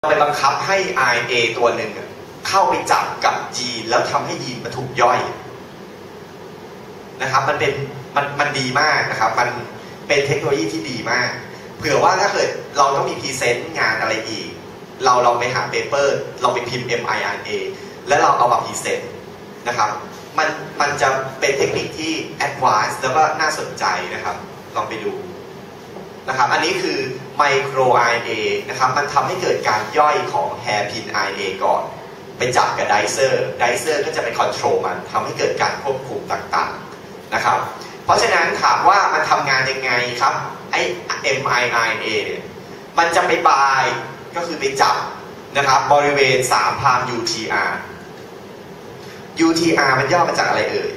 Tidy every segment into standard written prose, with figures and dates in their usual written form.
ไปบังคับให้ RNA ตัวหนึ่งเข้าไปจับกับยีนแล้วทำให้ยีนมันถูกย่อยนะครับมันดีมากนะครับมันเป็นเทคโนโลยีที่ดีมากเผื่อว่าถ้าเกิดเราต้องมีพรีเซนต์งานอะไรอีกเราไปหาเปเปอร์เราไปพิมพ์ mRNA แล้วเราเอามาพรีเซนต์นะครับมันจะเป็นเทคนิคที่แอดวานซ์แล้วก็น่าสนใจนะครับลองไปดูนะครับอันนี้คือไมโคร RNA นะครับมันทำให้เกิดการย่อยของแฮร์พิน RNA ก่อนไปจับกับไดเซอร์ก็จะไปคอนโทรลมันทำให้เกิดการควบคุมต่างๆนะครับเพราะฉะนั้นถามว่ามันทำงานยังไงครับไอ้ mRNA เนี่ยมันจะไปบายก็คือไปจับนะครับบริเวณ3 พราม UTR UTR มันย่อมาจากอะไรเอ่ย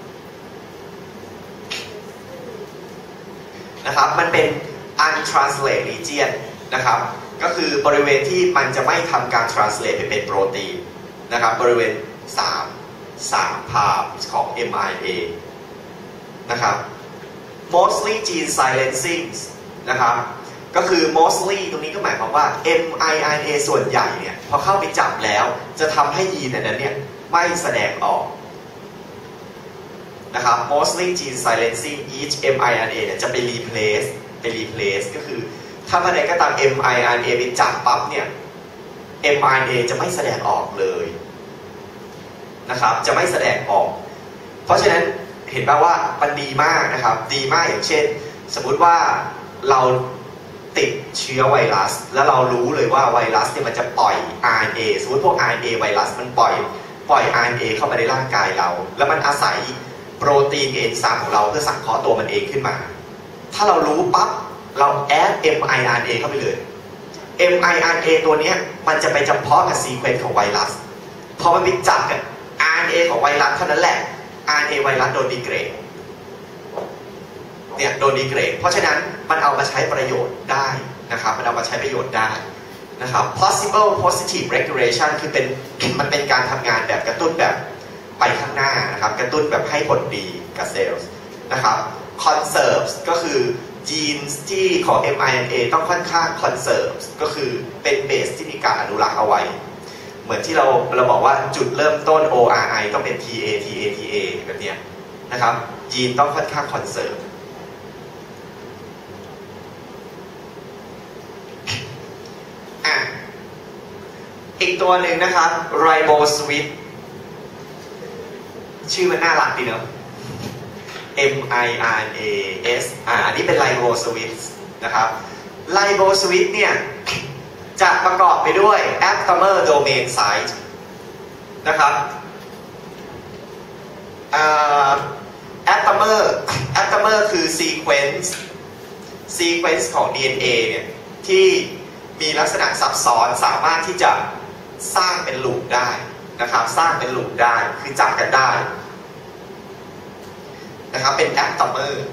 นะครับมันเป็น untranslate region นะครับก็คือบริเวณที่มันจะไม่ทำการ translate ไปเป็นโปรตีนนะครับบริเวณ3 พรามของ mRNA นะครับ mostly gene silencing นะครับก็คือ mostly ตรงนี้ก็หมายความว่า mRNA ส่วนใหญ่เนี่ยพอเข้าไปจับแล้วจะทำให้ยีนนั้นเนี่ยไม่แสดงออกนะครับ mostly gene silencing each mRNA เนี่ยจะไป replace ก็คือถ้าเมื่อใดก็ตาม mRNA ไปจับปั๊บเนี่ย mRNA จะไม่แสดงออกเลยนะครับจะไม่แสดงออกเพราะฉะนั้นเห็นป่าวว่ามันดีมากนะครับดีมากอย่างเช่นสมมุติว่าเราติดเชื้อไวรัสแล้วเรารู้เลยว่าไวรัสเนี่ยมันจะปล่อย RNA สมมติพวก RNA ไวรัสมันปล่อย RNA เข้ามาในร่างกายเราแล้วมันอาศัยโปรตีนกับเอนไซม์ของเราเพื่อสังเคราะห์ตัวมันเองขึ้นมาถ้าเรารู้ปั๊บเราแอด mRNA เข้าไปเลย mRNA ตัวนี้มันจะไปจำเพาะกับซีเควนซ์ของไวรัสพอมันไปจับกับ RNA ของไวรัสเท่านั้นแหละ RNA ไวรัสโดนดีเกรดเนี่ยโดนดีเกรดเพราะฉะนั้นมันเอามาใช้ประโยชน์ได้นะครับมันเอามาใช้ประโยชน์ได้นะครับ possible positive regulation คือมันเป็นการทำงานแบบกระตุ้นแบบไปข้างหน้านะครับกระตุ้นแบบให้ผลดีกับเซลล์นะครับ conserve ก็คือยีนที่ของ mRNA ต้องค่อนข้าง conserve ก็คือเป็นเบสที่มีการอนุรักษ์เอาไว้เหมือนที่เราบอกว่าจุดเริ่มต้น ORI ต้องเป็น TA แบบนี้นะครับยีนต้องค่อนข้าง conserveอีกตัวหนึ่งนะครับ riboswitch ชื่อมันน่ารักดีเนอะ MIRAS อันนี้เป็น riboswitch นะครับ riboswitch เนี่ยจะประกอบไปด้วย aptamer domain site นะครับaptamer คือ sequence ของ DNA เนี่ยที่มีลักษณะซับซ้อนสามารถที่จะสร้างเป็นลูปได้นะครับสร้างเป็นลูปได้คือจับกันได้นะครับเป็นแอปตัมเมอร์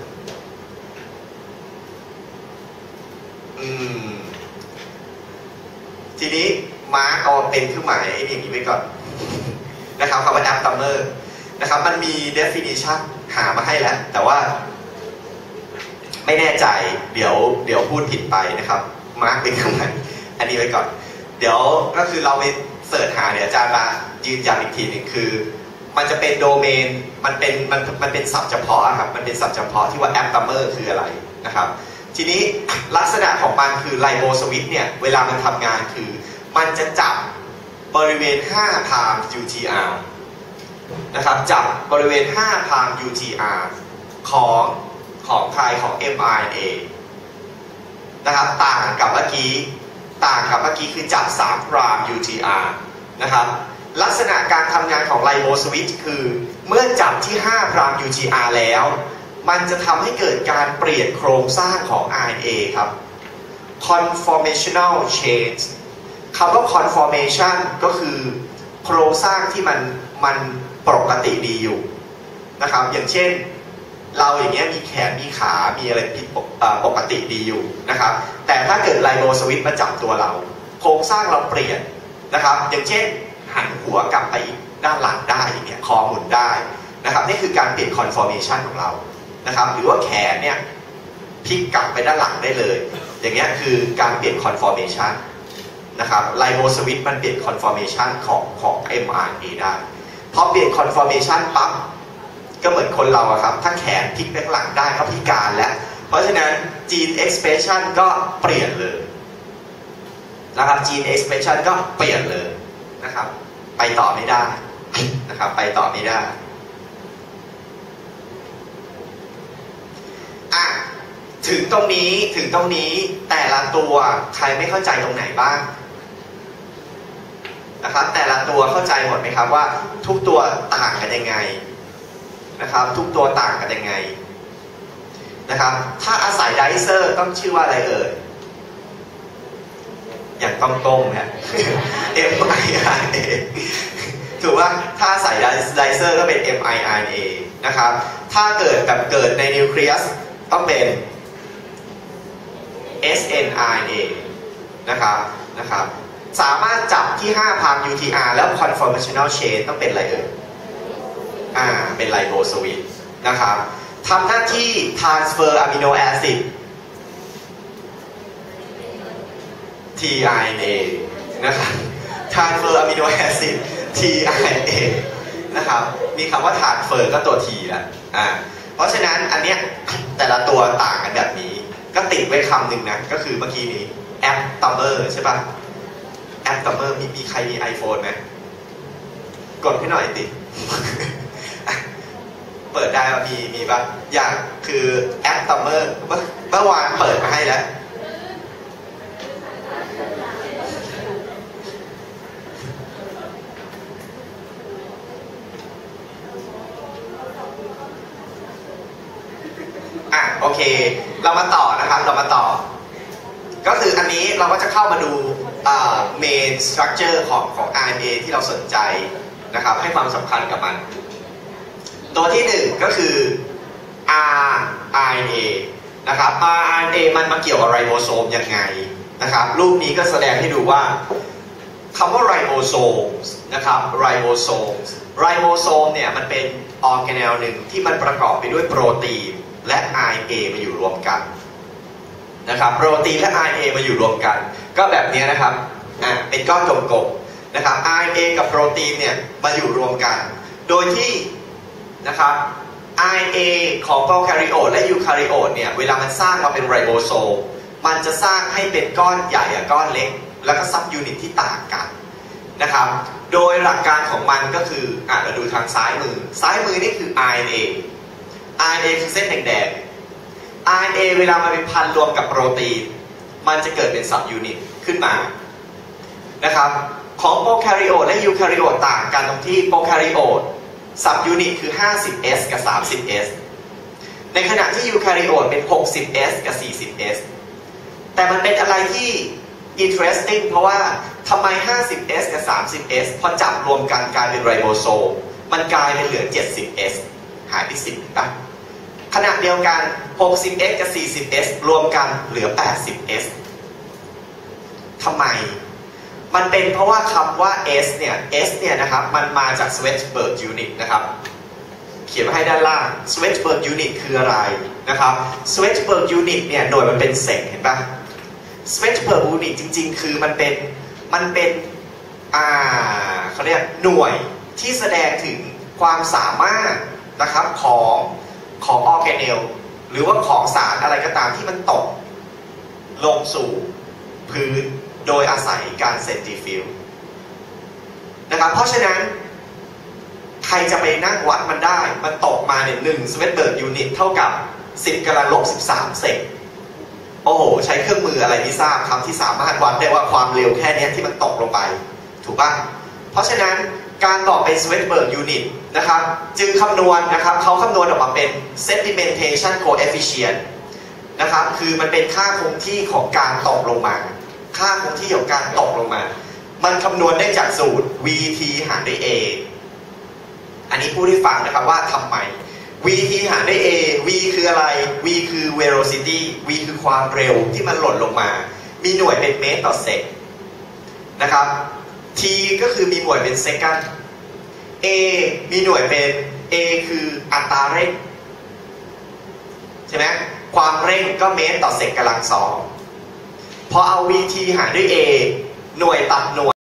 ทีนี้มาร์กเอาเป็นเครื่องหมายอย่างนี้ไว้ก่อนนะครับคำว่าแอปตัมเมอร์นะครับมันมี definition หามาให้แล้วแต่ว่าไม่แน่ใจเดี๋ยวพูดผิดไปนะครับมาร์กเป็นเครื่องหมายอันนี้ไว้ก่อนเดี๋ยวก็คือเราไปเสิร์ชหาเดี๋ยวอาจารย์มายืนยันอีกทีหนึ่งคือมันจะเป็นโดเมนมันเป็นศัพท์เฉพาะครับมันเป็นศัพท์เฉพาะที่ว่าแอปตัมเมอร์คืออะไรนะครับทีนี้ลักษณะของมันคือไลโบสวิตเนี่ยเวลามันทำงานคือมันจะจับบริเวณ5 พราม UTR นะครับจับบริเวณ5 พราม UTR ของใครของ mRNA นะครับต่างกับเมื่อกี้คือจับ3 พราม UTR นะครับลักษณะการทำงานของไลโบสวิตช์คือเมื่อจับที่ 5 พราม UTR แล้วมันจะทำให้เกิดการเปลี่ยนโครงสร้างของ RNA ครับ conformational change คำว่า conformation ก็คือโครงสร้างที่มันปกติดีอยู่นะครับอย่างเช่นเราอย่างเงี้ยมีแขนมีขามีอะไรผิดปกติดีอยู่นะครับแต่ถ้าเกิดไลโบสวิตช์มาจับตัวเราโครงสร้างเราเปลี่ยนนะครับอย่างเช่นหันหัวกลับไปด้านหลังได้อย่างเงี้ยคอหมุนได้นะครับนี่คือการเปลี่ยน conformation ของเรานะครับหรือว่าแขนเนี่ยพลิกกลับไปด้านหลังได้เลยอย่างเงี้ยคือการเปลี่ยน conformation นะครับไลโบสวิตมันเปลี่ยนคอนฟอร์เมชันของ mRNA ได้พอเปลี่ยนคอนฟอร์เมชันปั๊บก็เหมือนคนเราอะครับถ้าแขนพลิกไปข้างหลังได้ก็พิการแล้วเพราะฉะนั้น gene expression ก็เปลี่ยนเลยนะครับ gene expression ก็เปลี่ยนเลยนะครับไปต่อไม่ได้นะครับไปต่อไม่ได้ถึงตรงนี้แต่ละตัวใครไม่เข้าใจตรงไหนบ้างนะครับแต่ละตัวเข้าใจหมดไหมครับว่าทุกตัวต่างกันยังไงนะครับทุกตัวต่างกันยังไงนะครับถ้าอาศัยไดเซอร์ต้องชื่อว่าอะไรเอ่ยอย่างต้มๆเนี่ย mRNA ถูกว่าถ้าใส่ไดเซอร์ก็เป็น mRNA นะครับถ้าเกิดในนิวเคลียสต้องเป็น snRNA นะครับสามารถจับที่5 prime UTR แล้ว conformational chain ต้องเป็นอะไรเอ่ยเป็นไลโบสวิตนะครับทำหน้าที่ transfer amino acid tRNA นะครับ transfer amino acid tRNA นะครับมีคำว่า transfer ก็ตัว T แล้วเพราะฉะนั้นอันเนี้ยแต่ละตัวต่างกันแบบนี้ก็ติดไว้คำหนึ่งนะก็คือเมื่อกี้นี้ aptamer ใช่ปะ aptamer มีใครมี iPhone ไหมกดให้หน่อยติ เปิดได้ว่ามีปะอย่างคือ aptamer เมื่อวานเปิดมาให้แล้วโอเคเรามาต่อนะครับเรามาต่อก็คืออันนี้เราก็จะเข้ามาดูmain structure ของ RNA ที่เราสนใจนะครับให้ความสำคัญกับมันตัวที่1ก็คือ RNA นะครับ RNA มันมาเกี่ยวกับไรโบโซมยังไงนะครับรูปนี้ก็แสดงให้ดูว่าคำว่าไรโบโซมนะครับไรโบโซมเนี่ยมันเป็นออร์แกเนลหนึ่งที่มันประกอบไปด้วยโปรตีนและ RNA มาอยู่รวมกันนะครับโปรตีนและ RNA มาอยู่รวมกันก็แบบนี้นะครับเป็นก้อนกลมๆนะครับ RNA กับโปรตีนเนี่ยมาอยู่รวมกันโดยที่นะครับ RNA ของโปรแคาริโอตและยูแคาริโอตเนี่ยเวลามันสร้างมาเป็นไรโบโซมมันจะสร้างให้เป็นก้อนใหญ่กับก้อนเล็กแล้วก็ซับยูนิตที่ต่างกันนะครับโดยหลักการของมันก็คือเราดูทางซ้ายมือนี่คือ RNA คือเส้นแดงๆ RNA เวลามันเป็นพันรวมกับโปรตีนมันจะเกิดเป็นซับยูนิตขึ้นมานะครับของโปรแคาริโอตและยูแคาริโอตต่างกันตรงที่โปรแคาริโอตซับยูนิตคือ 50S กับ 30S ในขณะที่ยูแคาริโอตเป็น 60S กับ 40S แต่มันเป็นอะไรที่ interesting เพราะว่าทำไม 50S กับ 30S พอจับรวมกันกลายเป็นไรโบโซมมันกลายเป็นเหลือ 70S หายไป10ป่ะขณะเดียวกัน 60S กับ 40S รวมกันเหลือ 80S ทำไมมันเป็นเพราะว่าคำว่า S เนี่ยนะครับมันมาจาก Schwarzschild unit นะครับเขียนไว้ให้ด้านล่าง Schwarzschild unit คืออะไรนะครับ Schwarzschild unit เนี่ยหน่วยมันเป็นเซกเห็นป่ะ Schwarzschild unit จริงๆคือมันเป็นเขาเรียกหน่วยที่แสดงถึงความสามารถนะครับของออร์แกเนลหรือว่าของสารอะไรก็ตามที่มันตกลงสู่พื้นโดยอาศัยการเซนทริฟิวนะครับเพราะฉะนั้นใครจะไปนั่งวัดมันได้มันตกมาเนี่ย1 Schwarzschild unit เท่ากับ10 กำลังลบ 13 เซกโอ้โหใช้เครื่องมืออะไรไม่ทราบครับที่สามารถวัดได้ว่าความเร็วแค่นี้ที่มันตกลงไปถูกป่ะเพราะฉะนั้นการตอบเป็น Schwarzschild unit นะครับจึงคำนวณนะครับเขาคำนวณออกมาเป็น sedimentation coefficient นะครับคือมันเป็นค่าคงที่ของการตกลงมาค่าคงที่ของการตกลงมามันคำนวณได้จากสูตร VT หารด้วย A อันนี้พูดให้ฟังนะครับว่าทำไม VT หารด้วย A V คืออะไร V คือ velocity V คือความเร็วที่มันหล่นลงมามีหน่วยเป็นเมตรต่อเซกนะครับ T ก็คือมีหน่วยเป็น second A มีหน่วยเป็น A คืออัตราเร่งใช่ไหมความเร่งก็เมตรต่อเซกกำลัง2พอเอา VT หารด้วย A หน่วยตัดหน่วย